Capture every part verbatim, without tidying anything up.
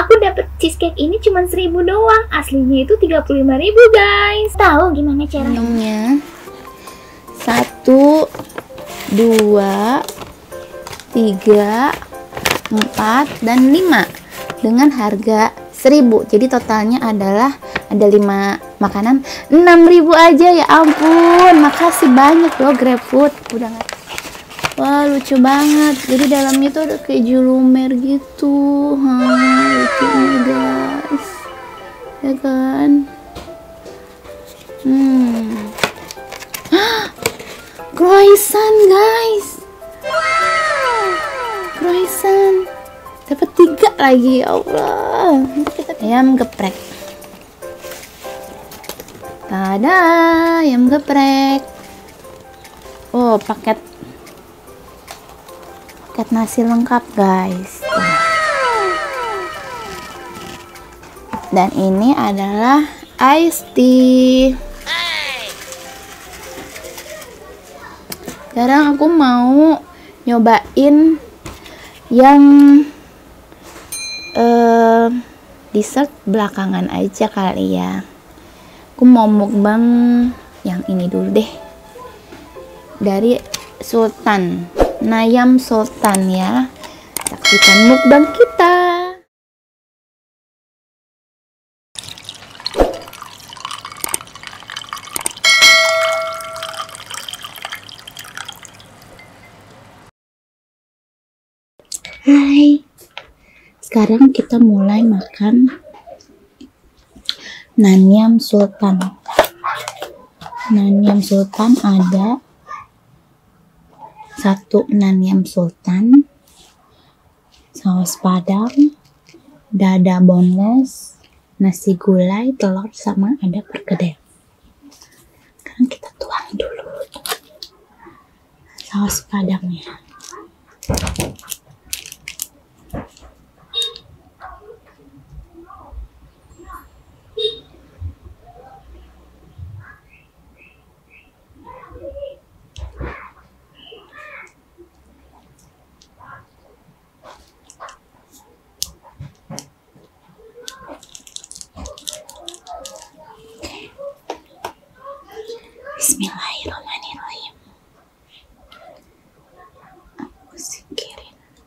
Aku dapat cheesecake ini cuma seribu doang. Aslinya itu tiga puluh lima ribu guys. Tahu gimana caranya? Minumnya satu, dua, tiga, empat, dan lima dengan harga seribu. Jadi totalnya adalah ada lima makanan enam ribu aja. Ya ampun, makasih banyak loh GrabFood. Udah nggak? Wah, lucu banget. Jadi dalamnya tuh ada keju lumer gitu. Hah, lucunya guys. Ya kan? Hmm. Croissant guys. Croissant. Dapat tiga lagi, ya Allah. Kita ayam geprek. Tada, ayam geprek. Oh, paket paket nasi lengkap guys. Dan ini adalah iced tea. Sekarang aku mau nyobain yang uh, dessert belakangan aja kali ya. Aku mau mukbang yang ini dulu deh, dari Sultan, Nayam Sultan ya. Saksikan mukbang kita. Hai, sekarang kita mulai makan Nanyam Sultan. Nanyam Sultan ada satu Nanyam Sultan, saus padang, dada boneless, nasi gulai, telur, sama ada perkedel. Sekarang kita tuang dulu saus padangnya. Bismillahirrahmanirrahim. Aku singkirin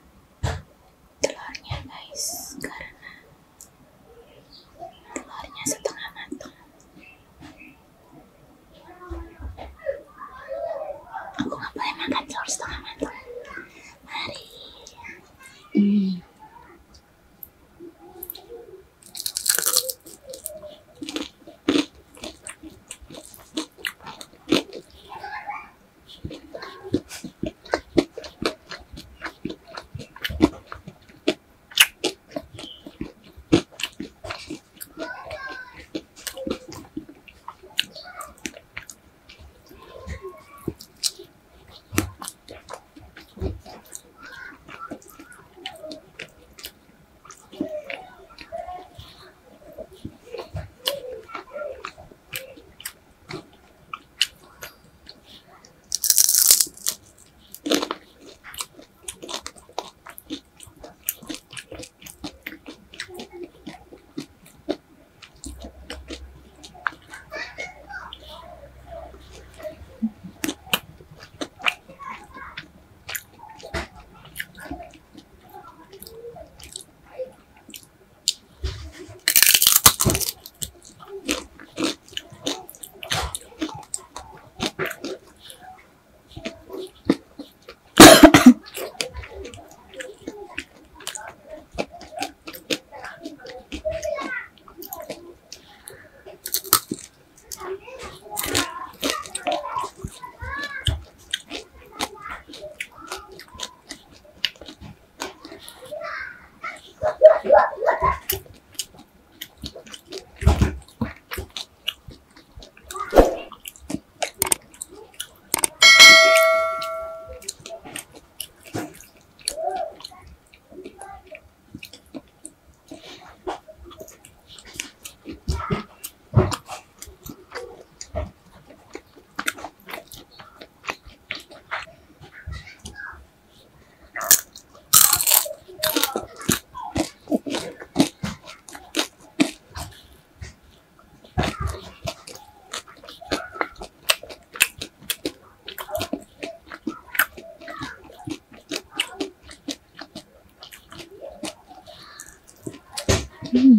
Hmm.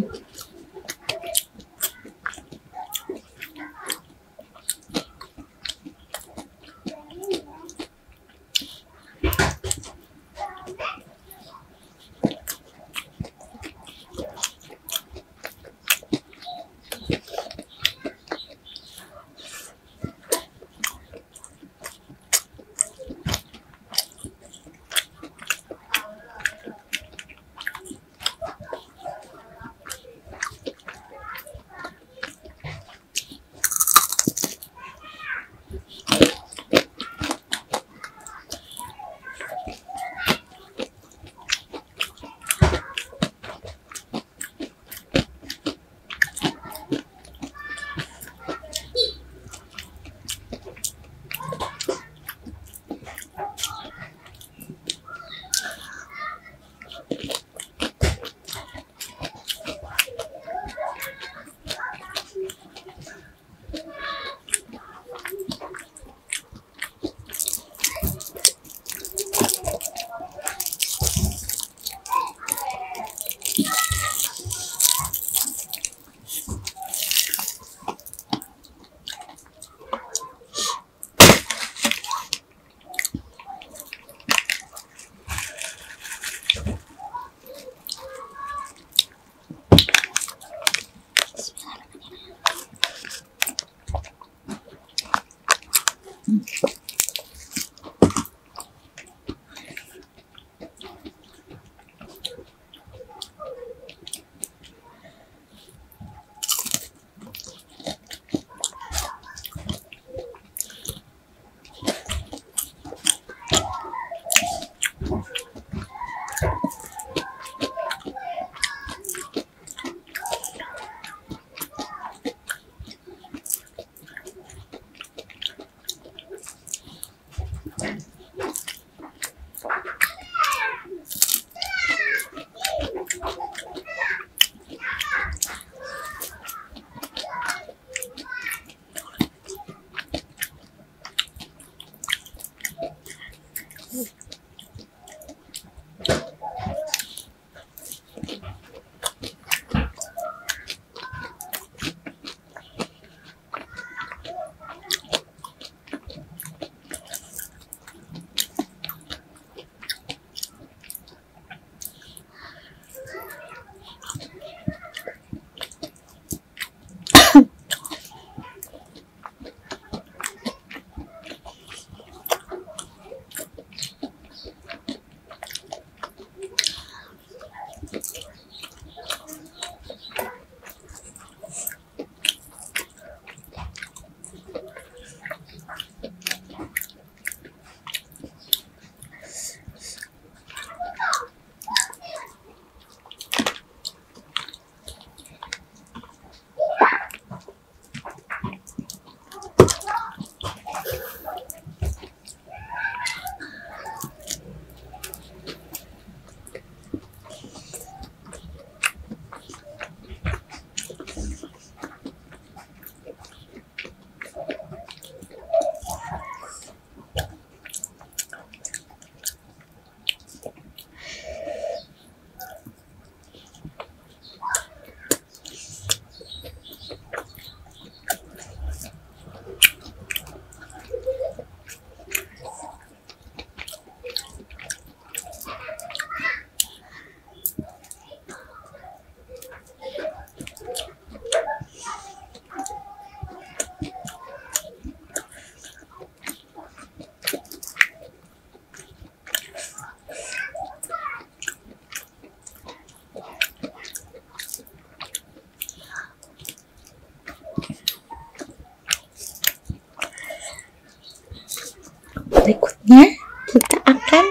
Berikutnya kita akan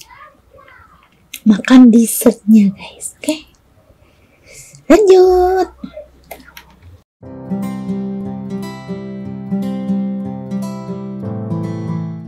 makan dessertnya guys. Oke, lanjut.